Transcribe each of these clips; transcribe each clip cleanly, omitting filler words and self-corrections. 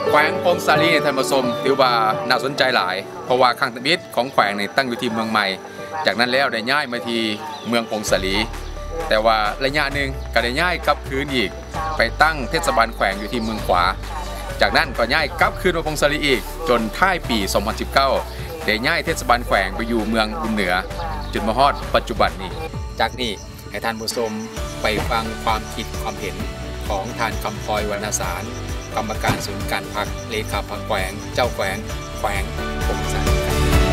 แขวงพงศาลีในท่านผู้ชมถือว่าน่าสนใจหลายเพราะว่าข้างตะมิดของแขวงในตั้งอยู่ที่เมืองใหม่จากนั้นแล้วได้ย้ายมาที่เมืองพงศาลีแต่ว่าระยะหนึ่งก็ได้ย้ายกลับคืนอีกไปตั้งเทศบาลแขวงอยู่ที่เมืองขวาจากนั้นก็ย้ายกลับคืนมาพงศาลีอีกจนท้ายปี 2019 ได้ย้ายเทศบาลแขวงไปอยู่เมืองบุญเหนือจนมาฮอดปัจจุบันนี้จากนี้ให้ท่านผู้ชมไปฟังความคิดความเห็นของท่านคำพลอยวรรณสารกรรมการศูนย์การพักเลขาพักแขวงเจ้าแขวงพงศาลี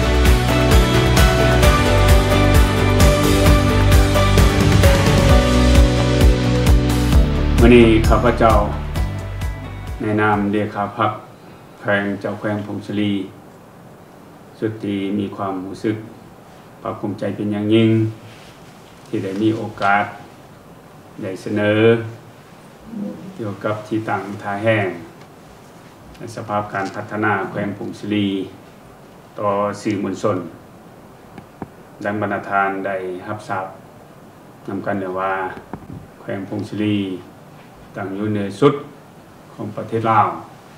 วันนี้ข้าพเจ้าในนามเลขาพักแขวงเจ้าแขวงพงศาลีสุดที่มีความรู้สึกภาคภูมิใจเป็นอย่างยิ่งที่ได้มีโอกาสได้เสนอเกี่ยวกับที่ตั้งท่าแห้งในสภาพการพัฒนาแขวงพงศาลีต่อสื่อมวลชนดังบรรณาธิการได้รับทราบนำกันได้ว่าแขวงพงศาลีตั้งอยู่เหนือสุดของประเทศลาว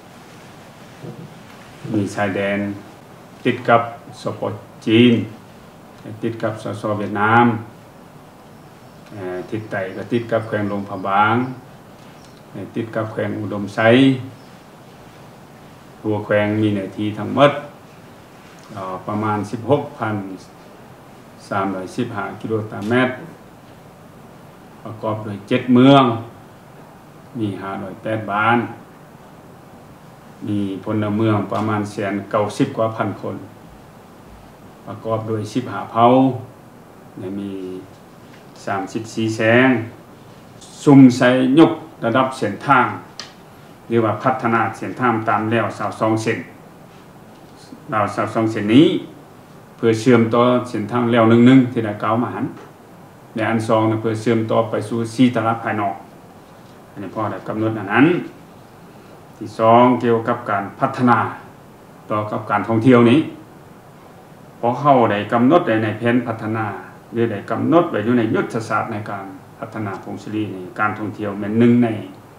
มีชายแดนติดกับสปป.จีนติดกับสส.เวียดนามทิศใต้ก็ติดกับแขวงหลวงพระบางติดกับแขวงอุดมไซตัวแขวงมีเนื้อที่ทั้งหมดประมาณ 16,315 กิโลเมตรประกอบด้วย7เมืองมี508บ้านมีพลเมืองประมาณ190 กว่าพันคนประกอบด้วย15เผ่ามี34แสงซุ่มใส่ยกระดับเส้นทางเรียกว่าพัฒนาเส้นทางตามแล้ว22เส้นเรา22เส้นนี้เพื่อเชื่อมต่อเส้นทางแล้ว1ที่ได้กล่าวมาหันในอัน2เพื่อเชื่อมต่อไปสู่4ตลาดภายนอกอันนี้พอได้กำหนดอันนั้นที่2เกี่ยวกับการพัฒนาต่อกับการท่องเที่ยวนี้พอเข้าได้กำหนดในแผนพัฒนาหรือได้กำหนดไว้อยู่ในยุทธศาสตร์ในการพัฒนาพงศาลีในการท่องเที่ยวเป็นหนึ่งใน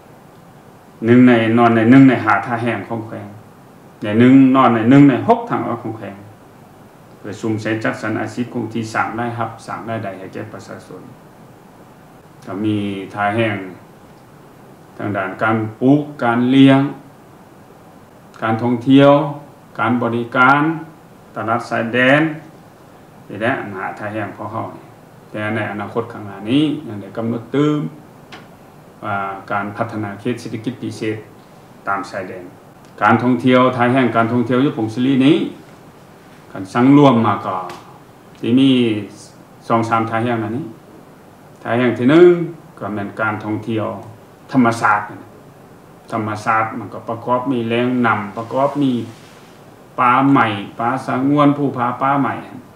5ท่าแห้งของแขวงในนอนใน6ทางออกของแขวงเพื่อสุ่มเสริมจัดสรรอาชีพคงที่สร้างรายรับสร้างรายได้ให้แก่ประชาชนก็มีท่าแห้งทางด้านการปลูกการเลี้ยงการท่องเที่ยวการบริการตลาดชายแดนนี่แหละท่าแห้งของเขาแต่ในอนาคตข้างหน้านี้ยังได้กำหนดตื้มว่าการพัฒนาเขตเศรษฐกิจพิเศษตามชายแดนการท่องเที่ยวท่าแห้งการท่องเที่ยวอยู่พงศาลีนี้การสังรวมมาก็ที่มี 2-3 ท่าแห้งอันนี้ท่าแห้งที่1ก็เป็นการท่องเที่ยวธรรมศาสตร์มันก็ประกอบมีแรงนำประกอบมีป่าใหม่ป่าสงวนภูผาป่าใหม่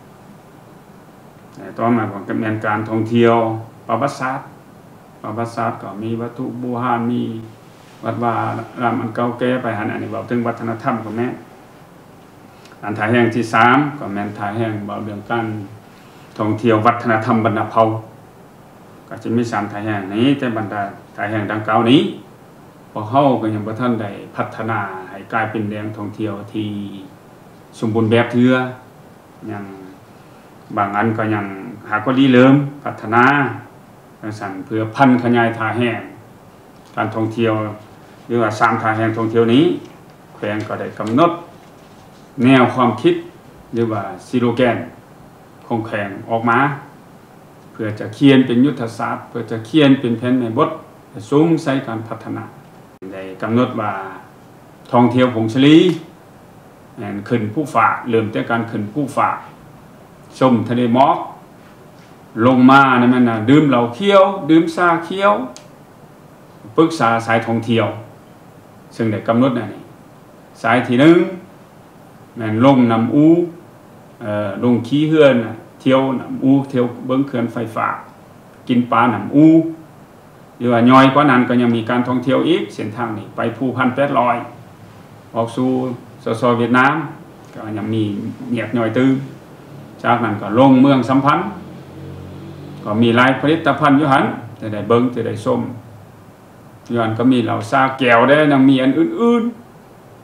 ต่อมาก็เป็นการท่องเที่ยวประวัติศาสตร์ก็มีวัตถุโบราณมีวัดวารามอันเก่าแก่ไปหันอันนี้เว้าถึงวัฒนธรรมของแม่อันท่าแห้งที่3ก็แม่นท่าแห้งเว้าเรื่องการท่องเที่ยววัฒนธรรมบรรณเผ่าก็จะมี3ท่าแห้งนี้แต่บรรดาท่าแห้งดังกล่าวนี้พอเฮาก็ยังบ่ทันได้พัฒนาให้กลายเป็นแหล่งท่องเที่ยวที่สมบูรณ์แบบเทื่อยังบางอันก็ยังหาก็ดีเริ่มพัฒนาสั่นเพื่อพันขยายท่าแห้งการท่องเที่ยวหรือว่า3ท่าแห้งท่องเที่ยวนี้แขวงก็ได้กำหนดแนวความคิดหรือว่าสโลแกนของแขวงออกมาเพื่อจะเขียนเป็นยุทธศาสตร์เพื่อจะเขียนเป็นแผนในบทสูงใส่การพัฒนาได้กำหนดว่าท่องเที่ยวพงศาลีขึ้นภูฝากเริ่มแต่การขึ้นภูฝากชมทะเลหมอกลงมาเนี่ยมันดื่มเหล้าเคี้ยวดื่มชาเคี้ยวปรึกษาสายท่องเที่ยวซึ่งได้กำหนดนี่สายที่1มันลงน้ำอูลงขี้เฮือนเที่ยวน้ำอูเที่ยวเบิ้งเขื่อนไฟฟ้ากินปลาน้ำอูหรือว่าย่อยกว่านั้นก็ยังมีการท่องเที่ยวอีกเส้นทางนี้ไปภู1,800ออกสู่สส.เวียดนามก็ยังมีเนียบย่อยตื้อจากนั้นก็ลงเมืองสัมพันธ์ก็มีหลายผลิตภัณฑ์อยู่หันจะได้เบิ้งจะได้ส้มย้อนก็มีเหล่าซาแก้วได้ยังมีอันอื่น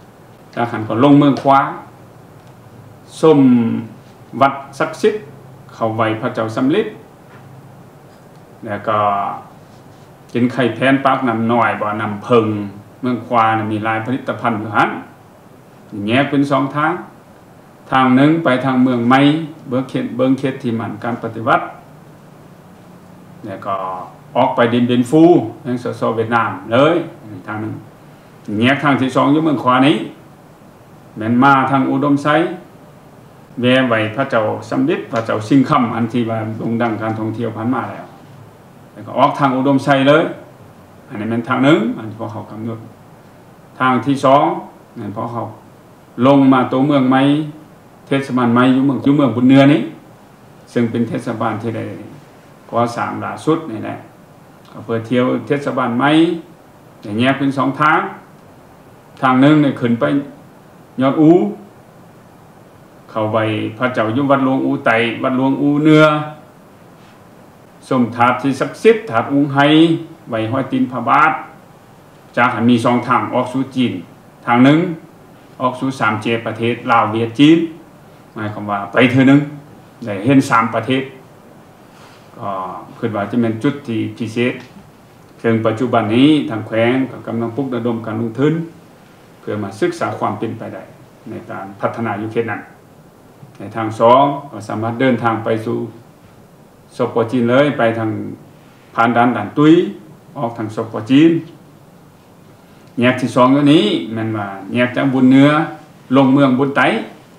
จากหันก็ลงเมืองคว้าส้มวัดศักดิ์สิทธิ์เข้าไว้พระเจ้าสำลิดแล้วก็กินไข่แพนปากนำหน่อยบ่นำเพิงเมืองความีหลายผลิตภัณฑ์อยู่หันแยกเป็น2 ทางหนึ่งไปทางเมืองไม้เบิ้งเขตที่มันการปฏิวัติแล้วก็ออกไปดินฟูยังสสเวียดนามเลยทางนึงแยกทางที่2อยู่เมืองขวานี้แม่นมาทางอุดมไซแวะไว้พระเจ้าสำลิดพระเจ้าสิงคำอันที่ว่าโด่งดังการท่องเที่ยวผ่านมาแล้วก็ออกทางอุดมไซเลยอันนี้เป็นทางหนึ่งอันที่พอเขากำหนดทางที่2นั่นพอเขาลงมาตัวเมืองไม้เทศบาลไม้อยู่เมืองบุญเนือนี้ซึ่งเป็นเทศบาลที่ได้ก่อสร้างล่าสุดนี่แหละก็เพื่อเที่ยวเทศบาลไม้อย่างแยกเป็น2 ทางหนึ่งเนี่ยขึ้นไปยอดอูเข้าไปพระเจ้าอยู่วัดหลวงอูไตวัดหลวงอูเนือสมถาดที่ศักดิ์สิทธิ์ถาดองค์ไฮไว้ห้อยตีนพระบาทจากหันมี2 ทางออกสู่จีนทางหนึ่งออกสู่3 ประเทศลาวเวียดจีนหมายความว่าไปเธอหนึ่งได้เห็น3 ประเทศก็คิดว่าจะเป็นจุดที่พิเศษถึงปัจจุบันนี้ทางแขวงก็กำลังปลุกระดมการลงทุนเพื่อมาศึกษาความเป็นไปได้ในการพัฒนาอยู่เขตนั้นในทาง2ก็สามารถเดินทางไปสู่สปป.จีนเลยไปทางผ่านด่านตุ้ยออกทางสปป.จีนแยกที่2ตัวนี้แม่นว่าแยกจากบุญเนื้อลงเมืองบุญไต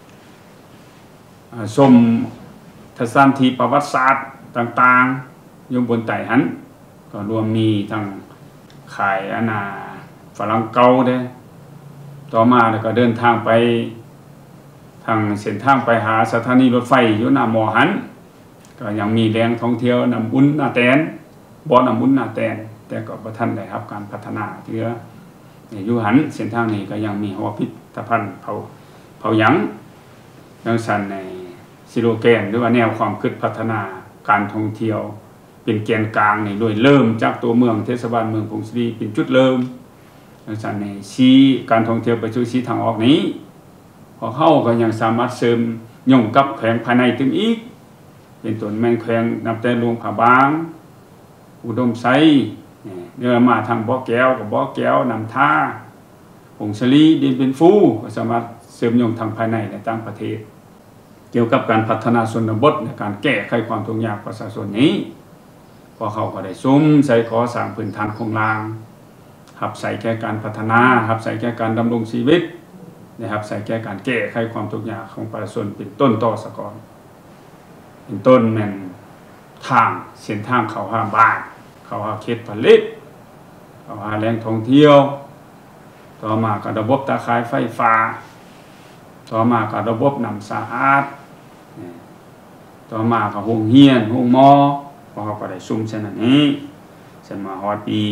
ชมสถานที่ประวัติศาสตร์ต่างๆอยู่บนไตหันก็รวมมีทางขายฝรั่งเก่าเด้ต่อมาแล้วก็เดินทางไปทางเส้นทางไปหาสถานีรถไฟอยู่หน้าหมอหันก็ยังมีแหล่งท่องเที่ยวน้ำอุ่นนาแตนบ่อน้ำอุ่นนาแตนแต่ก็บ่ทันได้รับการพัฒนาเทื่ออยู่หันเส้นทางนี้ก็ยังมีหอพิพิธภัณฑ์เผาหยังดังสันในสโลแกนหรือว่าแนวความคิดพัฒนาการท่องเที่ยวเป็นแกนกลางนี่โดยเริ่มจากตัวเมืองเทศบาลเมืองพงศรีเป็นจุดเริ่มดังสันในชี้การท่องเที่ยวไปสู่ชี้ทางออกนี้พอเข้าก็ยังสามารถเสริมย่งกับแขวงภายในถึงอีกเป็นต้นแม่นแขวงนับแต่หลวงผาบางอุดมไซเนื้อมาทางบ่อแก้วกับบ่อแก้วนำท่าผงชลีดินเป็นฟูก็สามารถเสริมย่งทางภายในในต่างประเทศเกี่ยวกับการพัฒนาชนบทในการแก้ไขความทุกข์ยากประชาชนนี้พอเขาก็ได้ซุ้มใส่ขอสร้างพื้นฐานโครงล่างหับใส่แก่การพัฒนาหับใส่แก่การดำรงชีวิตนะครับใส่แก่การแก้ไขความทุกข์ยากของประชาชนเป็นต้นต่อสกอนเป็นต้นแม่นทางเส้นทางเขาหาบ้านเขาหาเขตผลิตเขาหาแหล่งท่องเที่ยวต่อมาก็ระบบตาข่ายไฟฟ้าต่อมาก็ระบบน้ำสะอาดต่อมาก็โรงเรียนโรงหมอพอเขาก็ได้ซุ่มเช่นนี้เช่นมาฮอดปี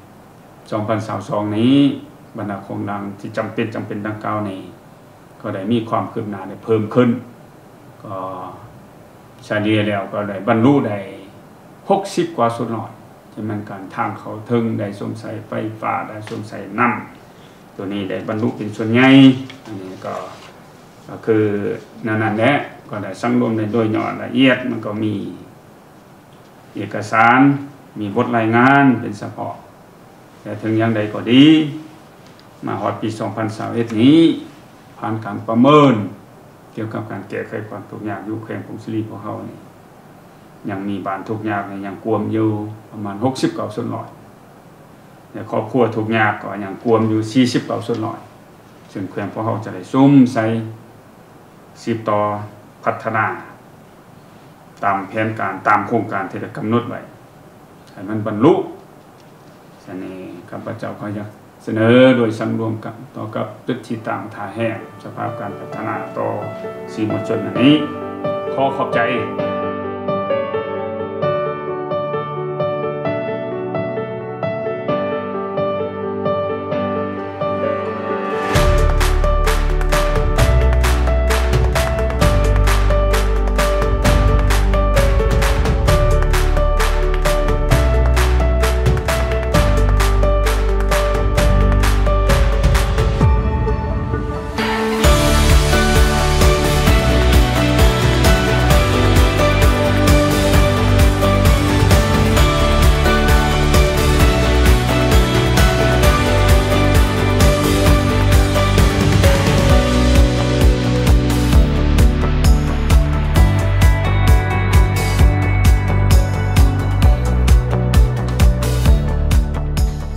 2022นี้บรรดาโครงการที่จำเป็นดังกล่าวนี้ก็ได้มีความคืบหน้าได้เพิ่มขึ้นก็เฉลี่ยแล้วก็ได้บรรลุได้60 กว่าส่วนหน่อยที่มันการทางเขาถึงได้สมใส่ไฟฟ้าได้สมใส่น้ำตัวนี้ได้บรรลุเป็นส่วนใหญ่อันนี้ก็คือนั่นแหละก็ได้สังรวมในโดยย่อละเอียดมันก็มีเอกสารมีบทรายงานเป็นเฉพาะแต่ถึงอย่างใดก็ดีมาฮอดปี2021นี้ผ่านการประเมินเกี่ยวกับการแก้ไขความทุกข์ยากอยู่แขวงพงศรีของเขานี่ยังมีบ้านทุกข์ยากยังกวมอยู่ประมาณ69 ส่วนร้อยแต่ครอบครัวทุกข์ยากก็ยังกวมอยู่49 ส่วนร้อยซึ่งแขวงพวกเขาจะได้ซุ่มใส่10 ต่อพัฒนาตามแผนการตามโครงการที่ได้กำหนดไว้ให้มันบรรลุฉะนั้นข้าพเจ้าขออยากเสนอโดยสังรวมกันต่อกับตึกที่ต่างท่าแห้งสภาพการพัฒนาต่อสีมวลชนอันนี้ขอขอบใจ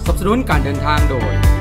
สนับสนุนการเดินทางโดย